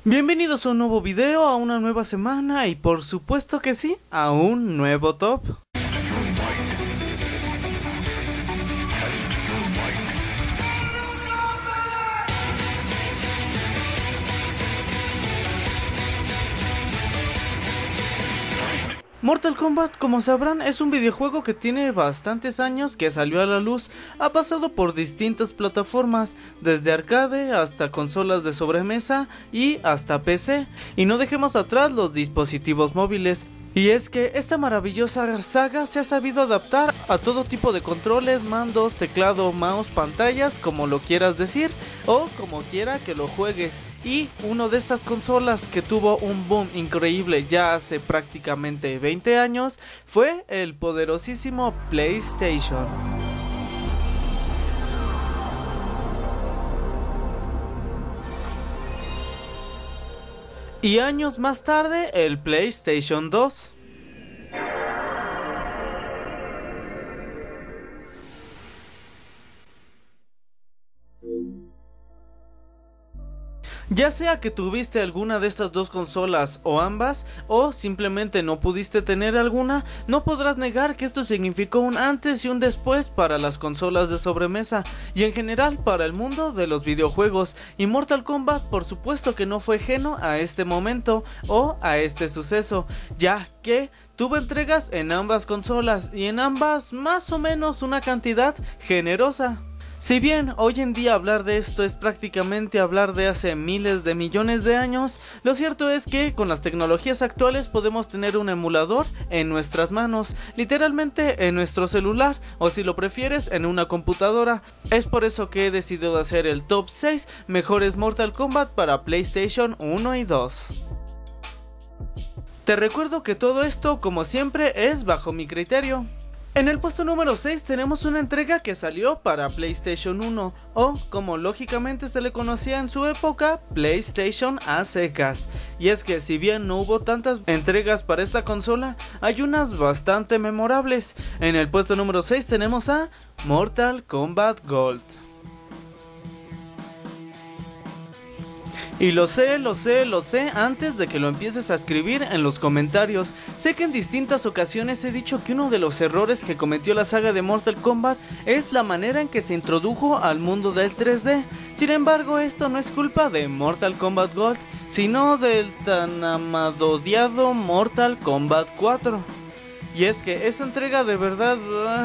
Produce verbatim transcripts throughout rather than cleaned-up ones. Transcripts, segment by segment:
Bienvenidos a un nuevo video, a una nueva semana y por supuesto que sí, a un nuevo top. Mortal Kombat, como sabrán, es un videojuego que tiene bastantes años que salió a la luz, ha pasado por distintas plataformas, desde arcade hasta consolas de sobremesa y hasta P C, y no dejemos atrás los dispositivos móviles. Y es que esta maravillosa saga se ha sabido adaptar a todo tipo de controles, mandos, teclado, mouse, pantallas, como lo quieras decir o como quiera que lo juegues. Y una de estas consolas que tuvo un boom increíble ya hace prácticamente veinte años fue el poderosísimo PlayStation. Y años más tarde, el PlayStation dos. Ya sea que tuviste alguna de estas dos consolas o ambas, o simplemente no pudiste tener alguna, no podrás negar que esto significó un antes y un después para las consolas de sobremesa y en general para el mundo de los videojuegos, y Mortal Kombat por supuesto que no fue ajeno a este momento o a este suceso, ya que tuvo entregas en ambas consolas y en ambas más o menos una cantidad generosa. Si bien hoy en día hablar de esto es prácticamente hablar de hace miles de millones de años, lo cierto es que con las tecnologías actuales podemos tener un emulador en nuestras manos, literalmente en nuestro celular, o si lo prefieres en una computadora. Es por eso que he decidido hacer el top seis mejores Mortal Kombat para PlayStation uno y dos. Te recuerdo que todo esto, como siempre, es bajo mi criterio. En el puesto número seis tenemos una entrega que salió para PlayStation uno, o como lógicamente se le conocía en su época, PlayStation a secas. Y es que si bien no hubo tantas entregas para esta consola, hay unas bastante memorables. En el puesto número seis tenemos a Mortal Kombat Gold. Y lo sé, lo sé, lo sé antes de que lo empieces a escribir en los comentarios. Sé que en distintas ocasiones he dicho que uno de los errores que cometió la saga de Mortal Kombat es la manera en que se introdujo al mundo del tres D. Sin embargo, esto no es culpa de Mortal Kombat Gold, sino del tan amadodiado Mortal Kombat cuatro. Y es que esa entrega de verdad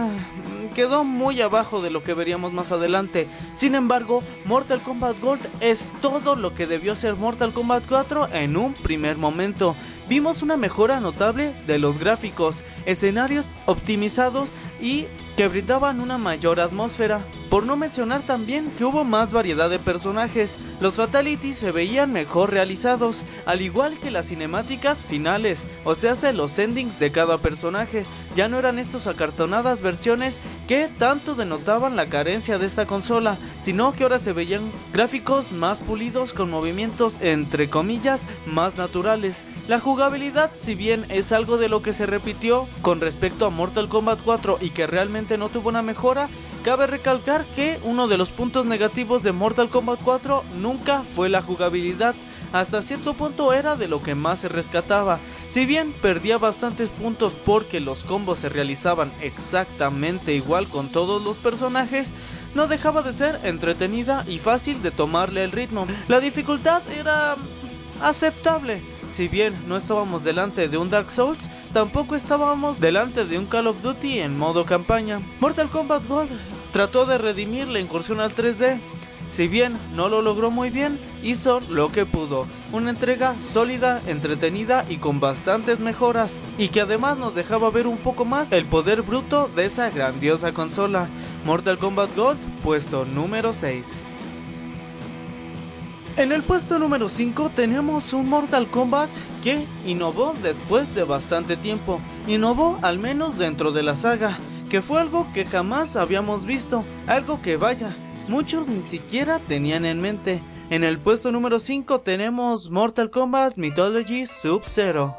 uh, quedó muy abajo de lo que veríamos más adelante. Sin embargo, Mortal Kombat Gold es todo lo que debió ser Mortal Kombat cuatro en un primer momento. Vimos una mejora notable de los gráficos, escenarios optimizados y que brindaban una mayor atmósfera. Por no mencionar también que hubo más variedad de personajes, los fatalities se veían mejor realizados, al igual que las cinemáticas finales, o sea, los endings de cada personaje. Ya no eran estas acartonadas versiones que tanto denotaban la carencia de esta consola, sino que ahora se veían gráficos más pulidos con movimientos entre comillas más naturales. La jugabilidad, si bien es algo de lo que se repitió con respecto a Mortal Kombat cuatro y que realmente no tuvo una mejora, cabe recalcar que uno de los puntos negativos de Mortal Kombat cuatro nunca fue la jugabilidad. Hasta cierto punto era de lo que más se rescataba. Si bien perdía bastantes puntos porque los combos se realizaban exactamente igual con todos los personajes, no dejaba de ser entretenida y fácil de tomarle el ritmo. La dificultad era aceptable. Si bien no estábamos delante de un Dark Souls, tampoco estábamos delante de un Call of Duty en modo campaña. Mortal Kombat Gold trató de redimir la incursión al tres D. Si bien no lo logró muy bien, hizo lo que pudo. Una entrega sólida, entretenida y con bastantes mejoras, y que además nos dejaba ver un poco más el poder bruto de esa grandiosa consola. Mortal Kombat Gold, puesto número seis. En el puesto número cinco tenemos un Mortal Kombat que innovó después de bastante tiempo. Innovó al menos dentro de la saga, que fue algo que jamás habíamos visto, algo que vaya, muchos ni siquiera tenían en mente. En el puesto número cinco tenemos Mortal Kombat Mythology Sub-Zero.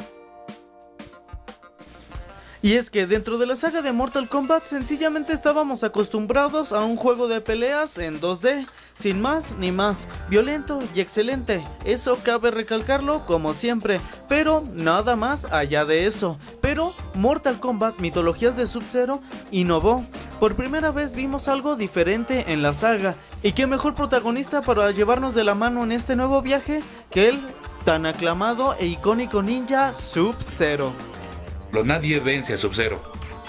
Y es que dentro de la saga de Mortal Kombat sencillamente estábamos acostumbrados a un juego de peleas en dos D, sin más ni más, violento y excelente, eso cabe recalcarlo como siempre, pero nada más allá de eso. Pero Mortal Kombat Mitologías de Sub-Zero innovó. Por primera vez vimos algo diferente en la saga, y qué mejor protagonista para llevarnos de la mano en este nuevo viaje que el tan aclamado e icónico ninja Sub-Zero. Nadie vence a Sub-Zero.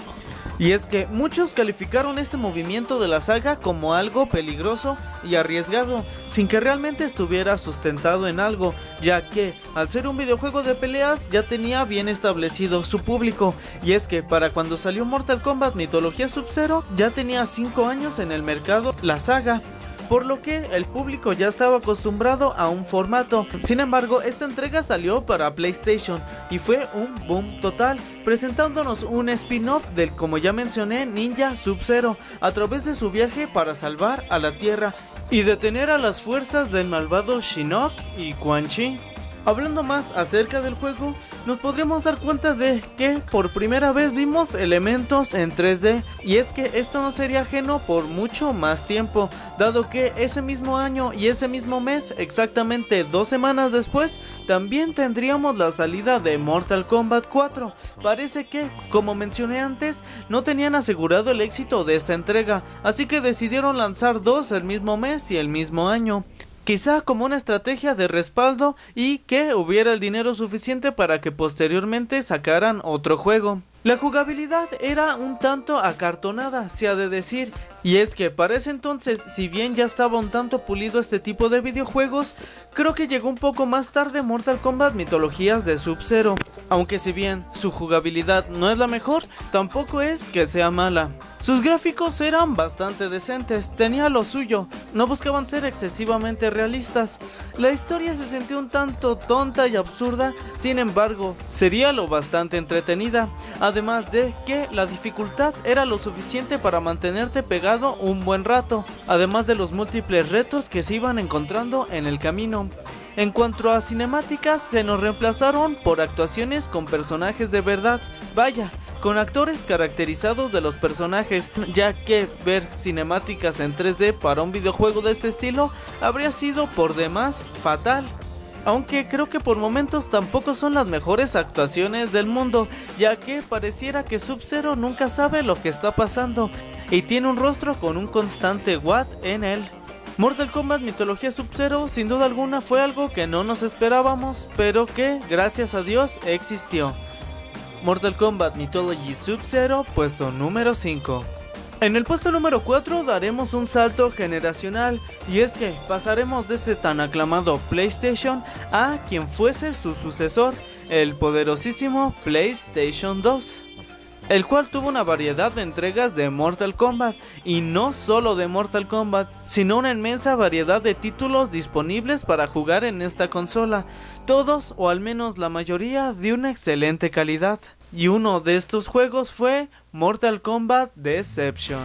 Y es que muchos calificaron este movimiento de la saga como algo peligroso y arriesgado, sin que realmente estuviera sustentado en algo, ya que al ser un videojuego de peleas ya tenía bien establecido su público. Y es que para cuando salió Mortal Kombat Mitología Sub-Zero ya tenía cinco años en el mercado la saga, por lo que el público ya estaba acostumbrado a un formato. Sin embargo, esta entrega salió para PlayStation y fue un boom total, presentándonos un spin-off del, como ya mencioné, ninja Sub-Zero, a través de su viaje para salvar a la Tierra y detener a las fuerzas del malvado Shinnok y Quan Chi. Hablando más acerca del juego, nos podremos dar cuenta de que por primera vez vimos elementos en tres D, y es que esto no sería ajeno por mucho más tiempo, dado que ese mismo año y ese mismo mes, exactamente dos semanas después, también tendríamos la salida de Mortal Kombat cuatro. Parece que, como mencioné antes, no tenían asegurado el éxito de esta entrega, así que decidieron lanzar dos el mismo mes y el mismo año. Quizá como una estrategia de respaldo y que hubiera el dinero suficiente para que posteriormente sacaran otro juego. La jugabilidad era un tanto acartonada, se ha de decir, y es que para ese entonces, si bien ya estaba un tanto pulido este tipo de videojuegos, creo que llegó un poco más tarde Mortal Kombat Mitologías de Sub-Zero, aunque si bien su jugabilidad no es la mejor, tampoco es que sea mala. Sus gráficos eran bastante decentes, tenía lo suyo, no buscaban ser excesivamente realistas, la historia se sentía un tanto tonta y absurda, sin embargo, sería lo bastante entretenida, además de que la dificultad era lo suficiente para mantenerte pegado un buen rato, además de los múltiples retos que se iban encontrando en el camino. En cuanto a cinemáticas, se nos reemplazaron por actuaciones con personajes de verdad, vaya, con actores caracterizados de los personajes, ya que ver cinemáticas en tres D para un videojuego de este estilo habría sido por demás fatal. Aunque creo que por momentos tampoco son las mejores actuaciones del mundo, ya que pareciera que Sub-Zero nunca sabe lo que está pasando y tiene un rostro con un constante what en él. Mortal Kombat Mitología Sub-Zero sin duda alguna fue algo que no nos esperábamos, pero que gracias a Dios existió. Mortal Kombat Mythology Sub-Zero, puesto número cinco. En el puesto número cuatro daremos un salto generacional, y es que pasaremos de ese tan aclamado PlayStation a quien fuese su sucesor, el poderosísimo PlayStation dos, el cual tuvo una variedad de entregas de Mortal Kombat, y no solo de Mortal Kombat, sino una inmensa variedad de títulos disponibles para jugar en esta consola, todos o al menos la mayoría de una excelente calidad. Y uno de estos juegos fue Mortal Kombat Deception.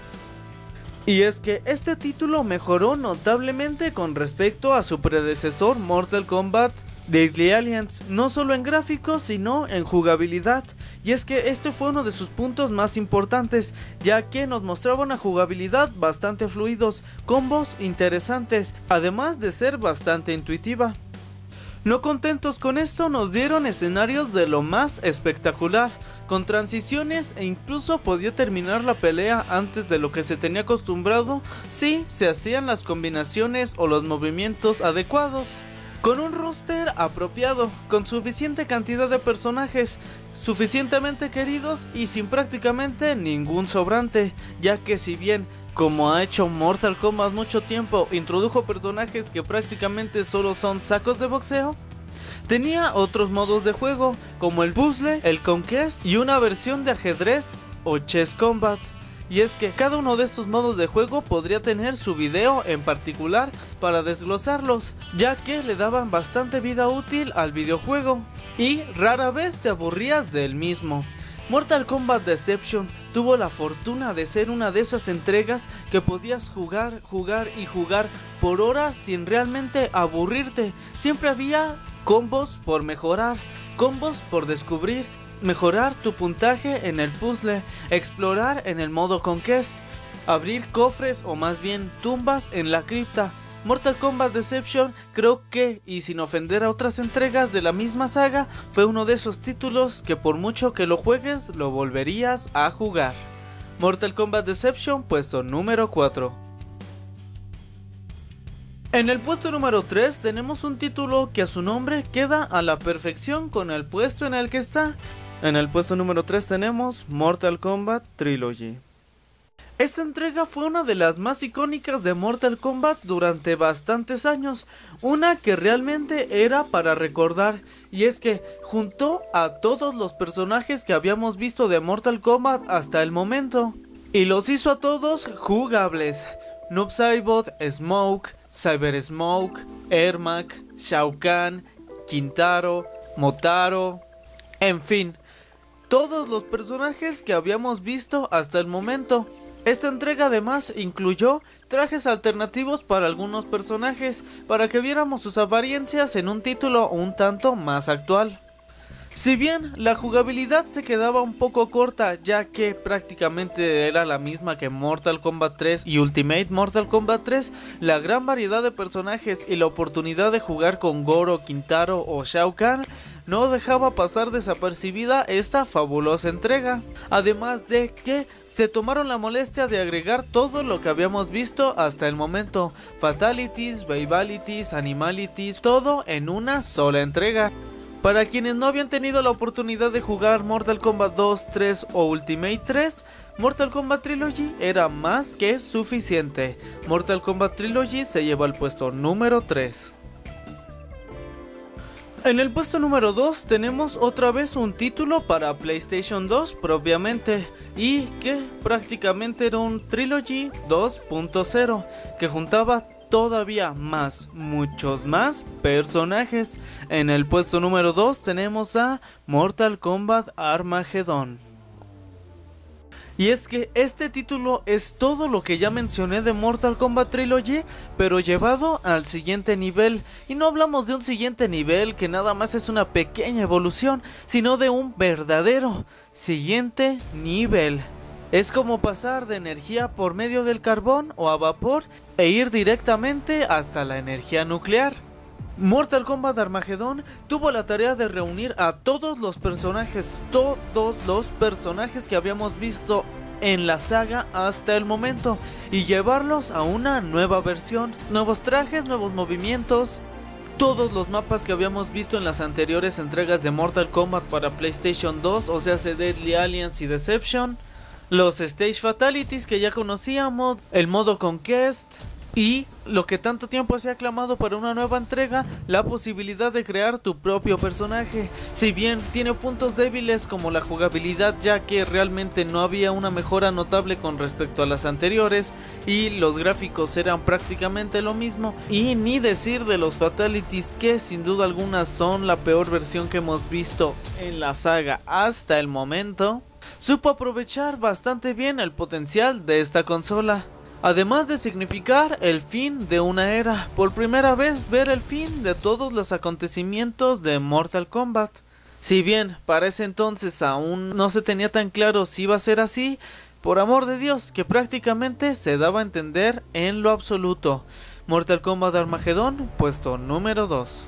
Y es que este título mejoró notablemente con respecto a su predecesor Mortal Kombat Deadly Alliance, no solo en gráficos sino en jugabilidad, y es que este fue uno de sus puntos más importantes, ya que nos mostraba una jugabilidad bastante fluidos, combos interesantes, además de ser bastante intuitiva. No contentos con esto, nos dieron escenarios de lo más espectacular, con transiciones, e incluso podía terminar la pelea antes de lo que se tenía acostumbrado si se hacían las combinaciones o los movimientos adecuados. Con un roster apropiado, con suficiente cantidad de personajes, suficientemente queridos y sin prácticamente ningún sobrante, ya que si bien, como ha hecho Mortal Kombat mucho tiempo, introdujo personajes que prácticamente solo son sacos de boxeo, tenía otros modos de juego, como el puzzle, el conquest y una versión de ajedrez o chess combat. Y es que cada uno de estos modos de juego podría tener su video en particular para desglosarlos, ya que le daban bastante vida útil al videojuego y rara vez te aburrías del mismo. Mortal Kombat Deception tuvo la fortuna de ser una de esas entregas que podías jugar, jugar y jugar por horas sin realmente aburrirte. Siempre había combos por mejorar, combos por descubrir, mejorar tu puntaje en el puzzle, explorar en el modo Conquest, abrir cofres o más bien tumbas en la cripta. Mortal Kombat Deception creo que, y sin ofender a otras entregas de la misma saga, fue uno de esos títulos que por mucho que lo juegues, lo volverías a jugar. Mortal Kombat Deception, puesto número cuatro. En el puesto número tres tenemos un título que a su nombre queda a la perfección con el puesto en el que está. En el puesto número tres tenemos Mortal Kombat Trilogy. Esta entrega fue una de las más icónicas de Mortal Kombat durante bastantes años, una que realmente era para recordar, y es que juntó a todos los personajes que habíamos visto de Mortal Kombat hasta el momento, y los hizo a todos jugables. Noob Saibot, Smoke, Cyber Smoke, Ermac, Shao Kahn, Kintaro, Motaro, en fin, todos los personajes que habíamos visto hasta el momento. Esta entrega además incluyó trajes alternativos para algunos personajes, para que viéramos sus apariencias en un título un tanto más actual. Si bien la jugabilidad se quedaba un poco corta, ya que prácticamente era la misma que Mortal Kombat tres y Ultimate Mortal Kombat tres, la gran variedad de personajes y la oportunidad de jugar con Goro, Kintaro o Shao Kahn no dejaba pasar desapercibida esta fabulosa entrega. Además de que se tomaron la molestia de agregar todo lo que habíamos visto hasta el momento: Fatalities, Babalities, Animalities, todo en una sola entrega. Para quienes no habían tenido la oportunidad de jugar Mortal Kombat dos, tres o Ultimate tres, Mortal Kombat Trilogy era más que suficiente. Mortal Kombat Trilogy se lleva al puesto número tres. En el puesto número dos tenemos otra vez un título para PlayStation dos propiamente, y que prácticamente era un Trilogy dos punto cero que juntaba todavía más, muchos más personajes. En el puesto número dos tenemos a Mortal Kombat Armageddon. Y es que este título es todo lo que ya mencioné de Mortal Kombat Trilogy, pero llevado al siguiente nivel. Y no hablamos de un siguiente nivel que nada más es una pequeña evolución, sino de un verdadero siguiente nivel. Es como pasar de energía por medio del carbón o a vapor e ir directamente hasta la energía nuclear. Mortal Kombat Armageddon tuvo la tarea de reunir a todos los personajes, todos los personajes que habíamos visto en la saga hasta el momento, y llevarlos a una nueva versión, nuevos trajes, nuevos movimientos. Todos los mapas que habíamos visto en las anteriores entregas de Mortal Kombat para PlayStation dos, o sea, Deadly Alliance y Deception. Los Stage Fatalities que ya conocíamos, el modo Conquest y lo que tanto tiempo se ha aclamado para una nueva entrega, la posibilidad de crear tu propio personaje. Si bien tiene puntos débiles como la jugabilidad, ya que realmente no había una mejora notable con respecto a las anteriores y los gráficos eran prácticamente lo mismo, y ni decir de los Fatalities, que sin duda alguna son la peor versión que hemos visto en la saga hasta el momento. Supo aprovechar bastante bien el potencial de esta consola, además de significar el fin de una era, por primera vez ver el fin de todos los acontecimientos de Mortal Kombat. Si bien para ese entonces aún no se tenía tan claro si iba a ser así, por amor de Dios que prácticamente se daba a entender en lo absoluto. Mortal Kombat Armageddon, puesto número dos.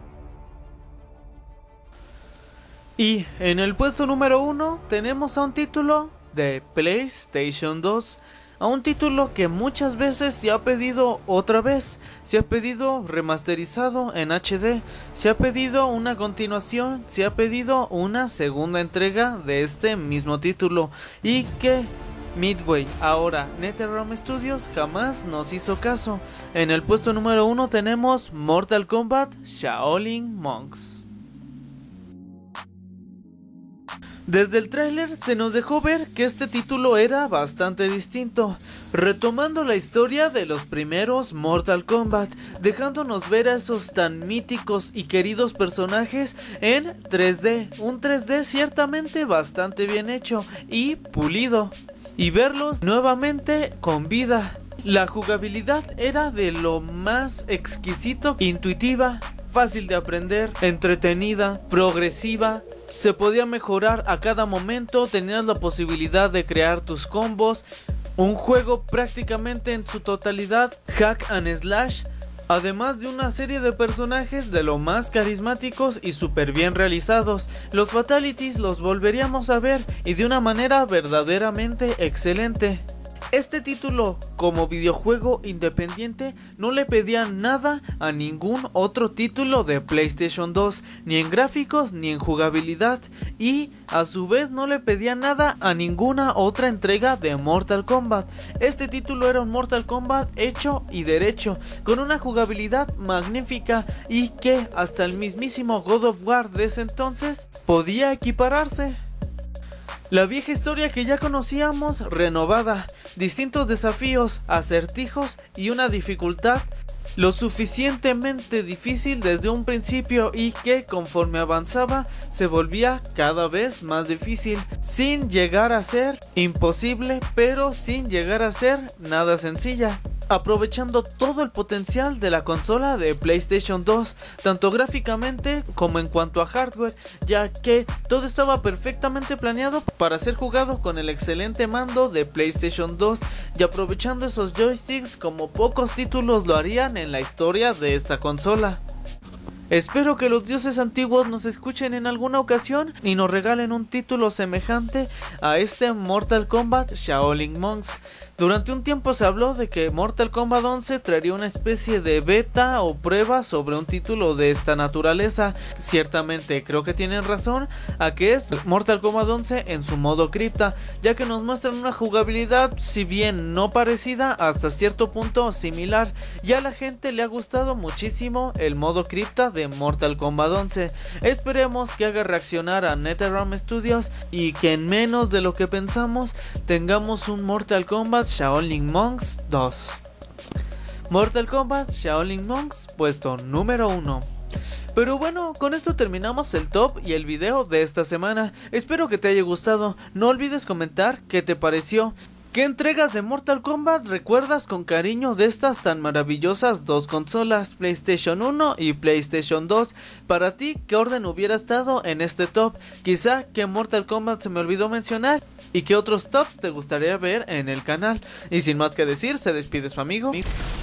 Y en el puesto número uno tenemos a un título de PlayStation dos, a un título que muchas veces se ha pedido otra vez, se ha pedido remasterizado en H D, se ha pedido una continuación, se ha pedido una segunda entrega de este mismo título, y que Midway, ahora NetherRealm Studios, jamás nos hizo caso. En el puesto número uno tenemos Mortal Kombat Shaolin Monks. Desde el tráiler se nos dejó ver que este título era bastante distinto, retomando la historia de los primeros Mortal Kombat, dejándonos ver a esos tan míticos y queridos personajes en tres D, un tres D ciertamente bastante bien hecho y pulido, y verlos nuevamente con vida. La jugabilidad era de lo más exquisito, intuitiva, fácil de aprender, entretenida, progresiva. Se podía mejorar a cada momento, tenías la posibilidad de crear tus combos. Un juego prácticamente en su totalidad hack and slash, además de una serie de personajes de lo más carismáticos y súper bien realizados. Los fatalities los volveríamos a ver y de una manera verdaderamente excelente. Este título, como videojuego independiente, no le pedía nada a ningún otro título de PlayStation dos, ni en gráficos ni en jugabilidad, y a su vez no le pedía nada a ninguna otra entrega de Mortal Kombat. Este título era un Mortal Kombat hecho y derecho, con una jugabilidad magnífica y que hasta el mismísimo God of War de ese entonces podía equipararse. La vieja historia que ya conocíamos, renovada, distintos desafíos, acertijos y una dificultad lo suficientemente difícil desde un principio y que conforme avanzaba se volvía cada vez más difícil, sin llegar a ser imposible, pero sin llegar a ser nada sencilla, aprovechando todo el potencial de la consola de PlayStation dos, tanto gráficamente como en cuanto a hardware, ya que todo estaba perfectamente planeado para ser jugado con el excelente mando de PlayStation dos y aprovechando esos joysticks como pocos títulos lo harían en la historia de esta consola. Espero que los dioses antiguos nos escuchen en alguna ocasión y nos regalen un título semejante a este Mortal Kombat Shaolin Monks. Durante un tiempo se habló de que Mortal Kombat once traería una especie de beta o prueba sobre un título de esta naturaleza. Ciertamente creo que tienen razón, a que es Mortal Kombat once en su modo cripta, ya que nos muestran una jugabilidad si bien no parecida, hasta cierto punto similar, y a la gente le ha gustado muchísimo el modo cripta de Mortal Kombat once. Esperemos que haga reaccionar a NetherRealm Studios y que en menos de lo que pensamos tengamos un Mortal Kombat Shaolin Monks dos. Mortal Kombat Shaolin Monks puesto número uno. Pero bueno, con esto terminamos el top y el video de esta semana. Espero que te haya gustado. No olvides comentar qué te pareció. ¿Qué entregas de Mortal Kombat recuerdas con cariño de estas tan maravillosas dos consolas, PlayStation uno y PlayStation dos? Para ti, ¿qué orden hubiera estado en este top? Quizá que Mortal Kombat se me olvidó mencionar. ¿Y qué otros tops te gustaría ver en el canal? Y sin más que decir, se despide su amigo